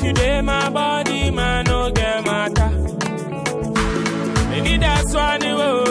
you dey my body, man, no get matter. Maybe that's why you